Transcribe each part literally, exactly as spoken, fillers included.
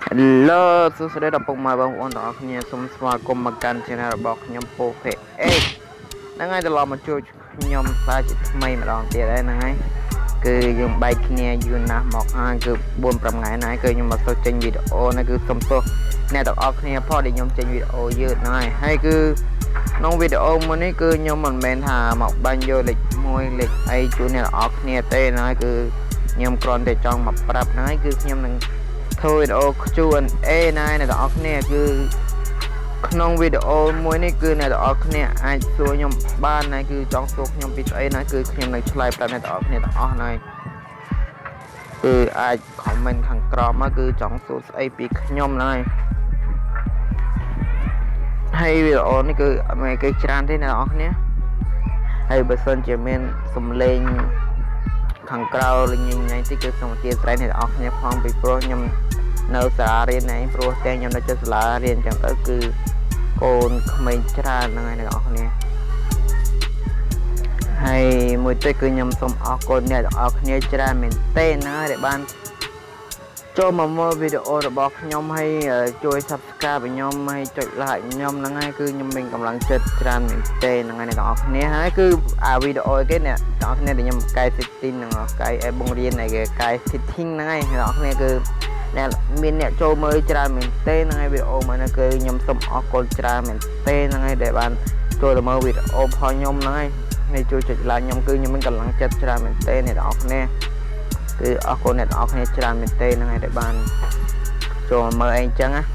Hello សួស្តីដល់ពុកម៉ែបងប្អូនទាំងអស់គ្នាសូមស្វាគមន៍មកកាន់ Channel របស់ខ្ញុំពូ ភេ អេក ហ្នឹងហើយត្រឡប់មកជួបខ្ញុំសាជាថ្មីម្ដងទៀតហើយហ្នឹងហើយគឺយើងបែកគ្នាយូរណាស់មកហើយគឺបួន ប្រាំថ្ងៃណាស់គឺខ្ញុំមកសូវចេញវីដេអូហ្នឹងគឺសុំទោសអ្នកទាំងអស់គ្នាផងដែលខ្ញុំចេញវីដេអូយឺតហ្នឹងហើយហើយគឺក្នុងវីដេអូមួយនេះគឺខ្ញុំមិនមែនថាមកបាញ់យកលេខមួយលេខអីជូនអ្នកទាំងអស់គ្នាទេហ្នឹងហើយគឺខ្ញុំគ្រាន់តែចង់មកប្រាប់ហ្នឹងហើយគឺខ្ញុំនឹងធ្វើវីដេអូ Q and A ណាអ្នកទាំងអស់គ្នាគឺក្នុងវីដេអូមួយនេះគឺអ្នកទាំងអស់គ្នាអាចសួរខ្ញុំបានណាគឺចង់សួរខ្ញុំពីស្អីណាគឺខ្ញុំនឹងឆ្លើយប្រាប់អ្នកទាំងអស់គ្នាទាំងអស់ហ្នឹងគឺអាច comment ខាងក្រោមមកគឺចង់សួរស្អីពីខ្ញុំហ្នឹងហើយវីដេអូនេះគឺអត់មានគេច្រើនទេអ្នកទាំងអស់គ្នាហើយបើសិនជាមានសំឡេងខាងក្រៅលញញតិចគឺសូមអធិស្ឋានអ្នកទាំងអស់គ្នាផងពីព្រោះខ្ញុំនៅសាលារៀនឯងព្រោះតែខ្ញុំនៅចិត្តសាលារៀនអញ្ចឹងទៅគឺកូនក្មេងច្រើនហ្នឹងហើយអ្នកទាំងអស់គ្នាហើយមួយទៀតគឺខ្ញុំសូមអរគុណអ្នកទាំងអស់គ្នាច្រើនមែនទេណាដែលបានចូលមកមើលវីដេអូរបស់ខ្ញុំហើយជួយ Subscribe ឲ្យខ្ញុំហើយចុច Like ខ្ញុំហ្នឹងហើយគឺខ្ញុំមានកម្លាំងចិត្តច្រើនមែនទេហ្នឹងហើយអ្នកទាំងអស់គ្នាហើយគឺអាវីដេអូគេអ្នកទាំងអស់គ្នាដែលខ្ញុំកែ setting ហ្នឹងកែឲ្យបង្រៀនឲ្យកែ setting ហ្នឹងហើយអ្នកទាំងអស់គ្នាគឺអ្នកមានអ្នកចូលមើលច្រើនមែនទេហ្នឹងហើយវីដេអូមួយនេះគឺខ្ញុំសូមអរគុណច្រើនមែនទេហ្នឹងហើយដែលបានចូលទៅមើលវីដេអូរបស់ខ្ញុំហ្នឹងហើយហើយជួយចុច Like ខ្ញុំគឺខ្ញុំមានកម្លាំងចិត្តច្រើនមែនទេអ្នកទាំងអស់គ្នាគឺអរគុណអ្នកទាំងអស់គ្នាច្រើនមែនទេហ្នឹងហើយដែលបានចូលមើលអីអញ្ចឹងណា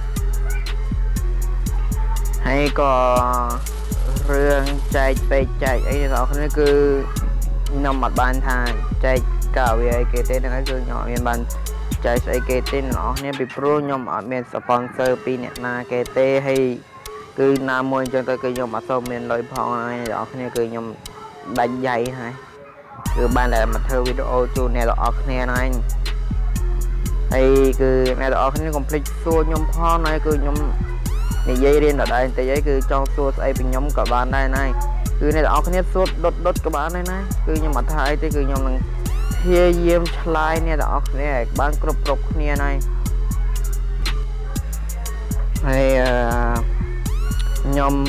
ហើយក៏រឿងចែកពេកចែកអីអ្នកទាំងអស់គ្នាគឺខ្ញុំអត់បានថាចែកកាវាអីគេទេហ្នឹងហើយគឺខ្ញុំអត់មានបានចែកស្អីគេទេអ្នកទាំងអស់គ្នាពីព្រោះខ្ញុំអត់មាន sponsor ពីអ្នកណាគេទេហើយគឺណាមួយអញ្ចឹងទៅគឺខ្ញុំអត់សូវមានលុយផងហើយអ្នកទាំងអស់គ្នាគឺខ្ញុំដាច់យ៉ៃហើយគឺបានតែមកធ្វើវីដេអូជូនអ្នកទាំងអស់គ្នាហ្នឹងហើយគឺអ្នកទាំងអស់គ្នាកុំភ្លេចសួរខ្ញុំផងហើយគឺខ្ញុំនិយាយរៀនដដែលបន្តិចអីគឺចង់សួរស្អីពីខ្ញុំក៏បានដែរណាគឺអ្នកទាំងអស់គ្នាសួរដុតដុតក៏បានដែរណាគឺខ្ញុំអត់ថាអីទេគឺខ្ញុំនឹងព្យាយាមឆ្លើយអ្នកទាំងអស់គ្នាឲ្យបានគ្រប់គ្រប់គ្នាណាហើយខ្ញុំ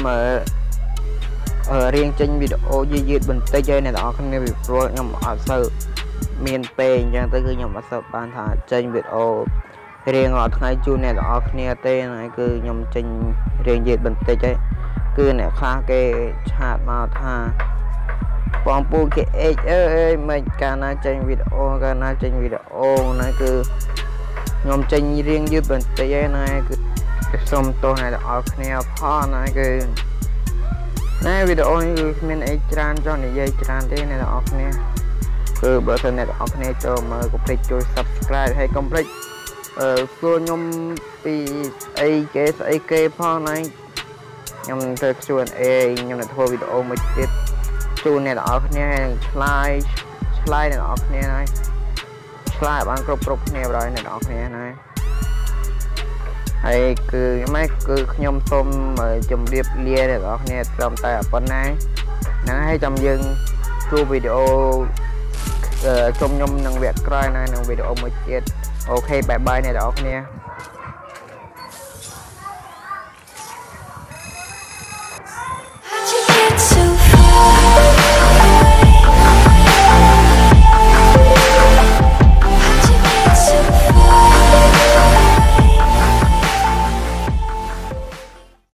រៀងចេញវីដេអូយឺតៗបន្តិចឲ្យអ្នកទាំងអស់គ្នាពីព្រោះខ្ញុំអត់សូវមានពេលអញ្ចឹងទៅគឺខ្ញុំអត់សូវបានថាចេញវីដេអូរៀងរាល់ថ្ងៃជូនអ្នកទាំងអស់គ្នាទេហើយគឺខ្ញុំចេញរៀងយឺតបន្តិចហើយគឺអ្នកខ្លះគេឆាតមកថាបងពូគេអេកអើយមិនកាលណាចេញវីដេអូកាលណាចេញវីដេអូណាគឺខ្ញុំចេញរៀងយឺតបន្តិចហើយណាគឺសូមទោសអ្នកទាំងអស់គ្នាផងណាគឺណែវីដេអូនេះគឺគ្មានអីច្រើនចង់និយាយច្រើនទេអ្នកទាំងអស់គ្នាគឺបើសិនអ្នកទាំងអស់គ្នាចូលមើលកុំភ្លេចជួយ Subscribe ហើយកុំភ្លេចអឺសួរខ្ញុំពីអីគេស្អីគេផងណាខ្ញុំនឹងធ្វើ Q and A ខ្ញុំនឹងធ្វើវីដេអូមួយទៀតជូនអ្នកទាំងអស់គ្នាឆ្លើយឆ្លើយអ្នកទាំងអស់គ្នាហើយឆ្លើយបានគ្រប់គ្រប់គ្នាបើអ្នកទាំងអស់គ្នាណាហើយគឺម៉េចគឺខ្ញុំសូមជម្រាបលាអ្នកទាំងអស់គ្នាត្រឹមតែប៉ុណ្ណាហ្នឹងហើយចាំយើងជួបវីដេអូជុំខ្ញុំនឹងវគ្គក្រោយណានឹងវីដេអូមួយទៀតអូខេបាយបាយអ្នកទាំងអស់គ្នា